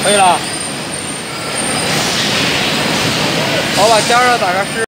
可以了。我把加热打开试。